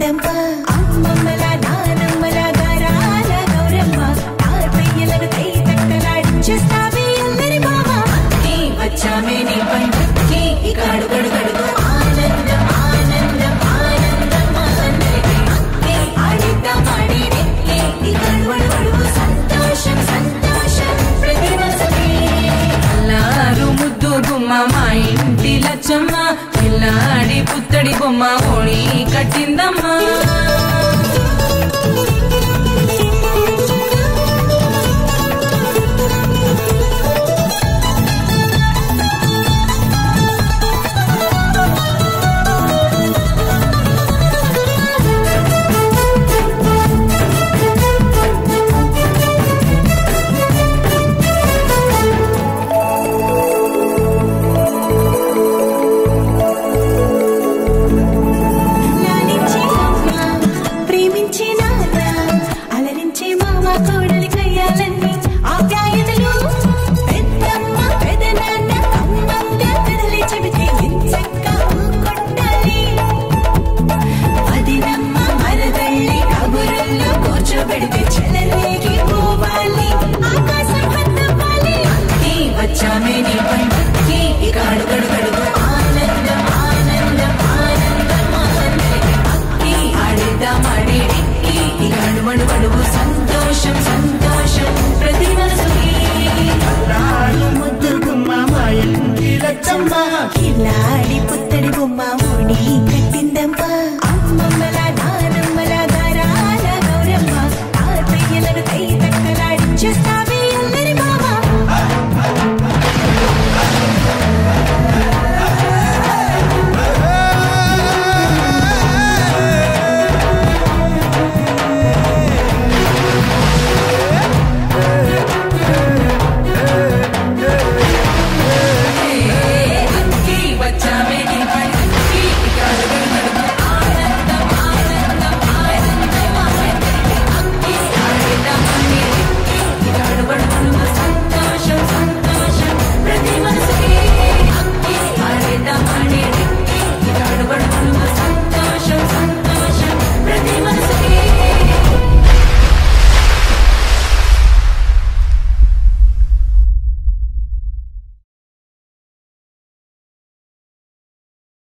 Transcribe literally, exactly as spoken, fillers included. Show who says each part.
Speaker 1: గౌరమ్మ అమ్మమ్మల నానమ్మల గారాల గౌరమ్మ తాతయ్యలను కై తట్టలాడించేస్తావే అల్లరి బావ అక్కి వచ్చామే నీ పండక్కి ఇక అడుగడుగడుగు ఆనందం ఆనందం ఆనందం అందరికీ అక్కి ఆడిద్దాం ఆడి నెక్కి ఇక అడుగడుగడుగు సంతోషం సంతోషం ప్రతి మనసుకి అల్లారు ముద్దు గుమ్మ మా ఇంటి లచ్చమ్మ పిల్లాడి పుత్తడి బొమ్మ ఓణి కట్టిందమ్మా